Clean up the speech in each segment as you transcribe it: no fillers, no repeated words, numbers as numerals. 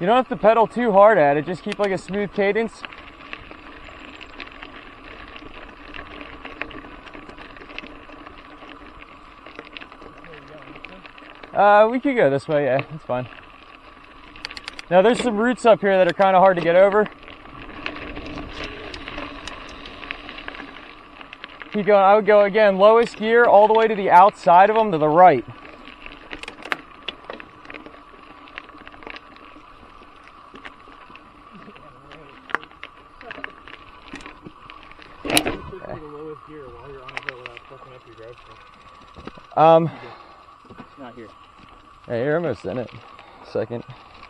don't have to pedal too hard at it, just keep like a smooth cadence. We could go this way, yeah, that's fine. Now there's some roots up here that are kind of hard to get over. Keep going, I would go again, lowest gear all the way to the outside of them to the right. Not here. Hey, you're almost in it. Second.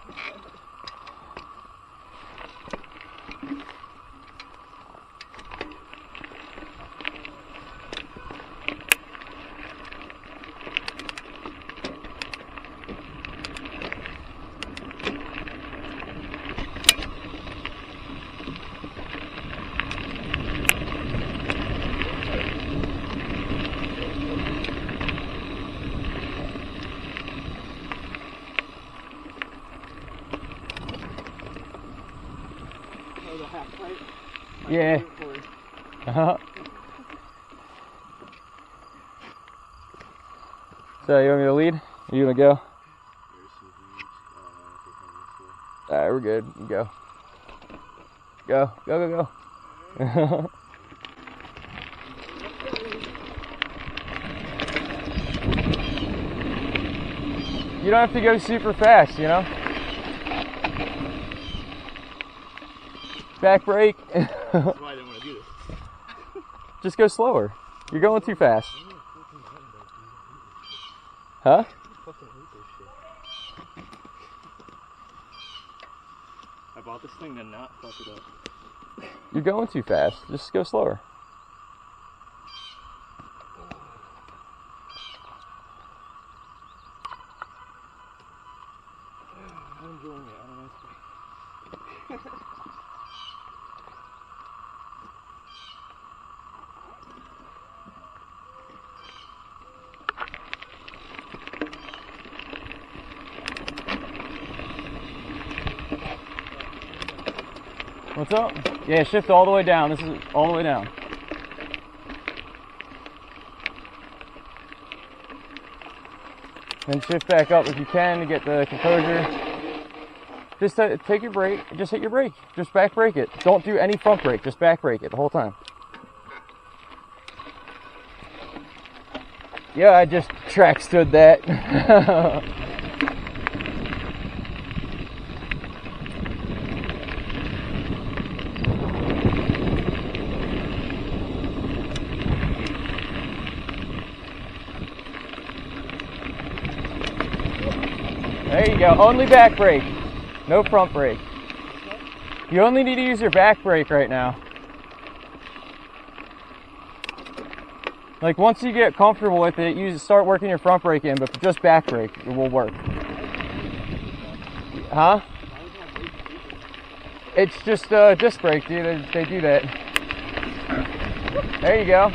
Yeah. So you want me to lead? Are you gonna go? Alright, we're good. You go. Go, go, go, go. You don't have to go super fast, you know? Back brake. That's why I didn't want to do this. Just go slower. You're going too fast. Huh? I bought this thing to not fuck it up. You're going too fast. Just go slower. I'm enjoying it. I don't know. What's up? Yeah, shift all the way down. This is all the way down. Then shift back up if you can to get the composure. Just take your brake. Just hit your brake. Just back brake it. Don't do any front brake. Just back brake it the whole time. Yeah, I just track stood that. There you go. Only back brake. No front brake. You only need to use your back brake right now. Like once you get comfortable with it, you start working your front brake in, but just back brake, it will work. Huh? It's just disc brake, dude. They do that. There you go.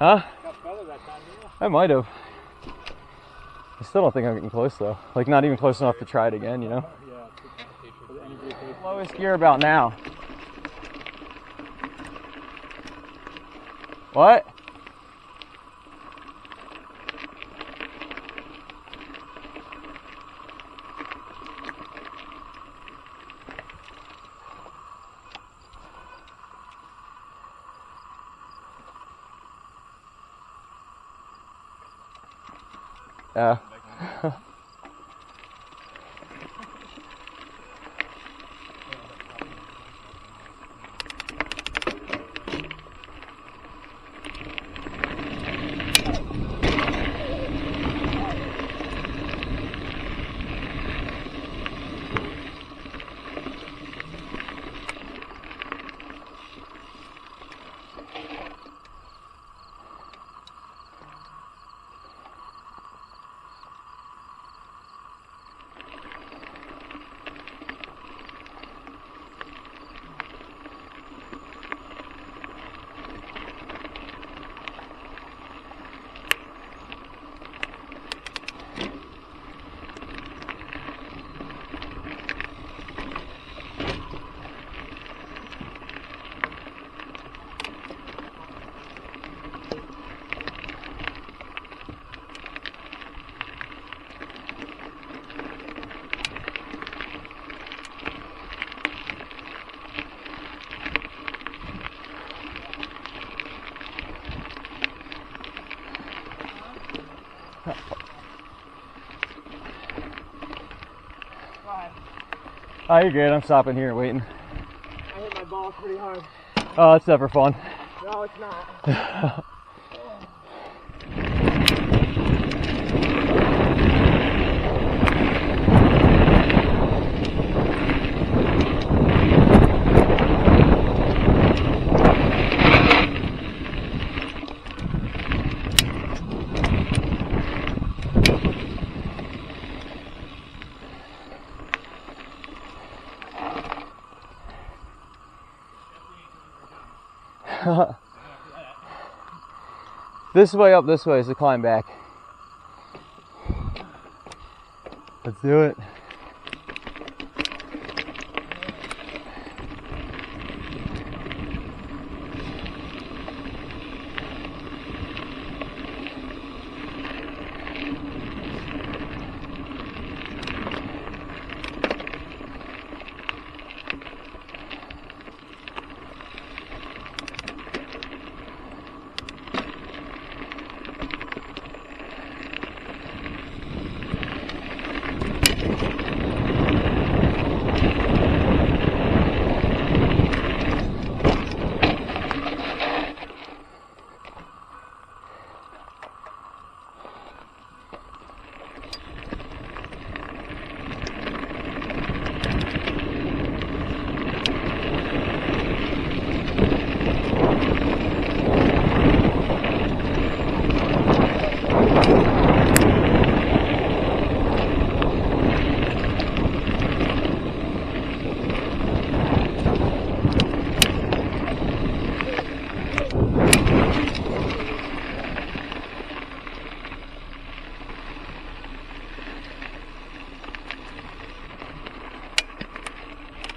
Huh? Got feather that time, didn't you? I might have. I still don't think I'm getting close though. Like not even close enough to try it again, you know? Yeah. Lowest gear about now. What? Yeah. Oh, you're good. I'm stopping here and waiting. I hit my ball pretty hard. Oh, it's never fun. No, it's not. This way up this way is the climb back. Let's do it.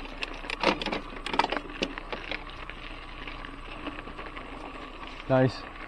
Nice.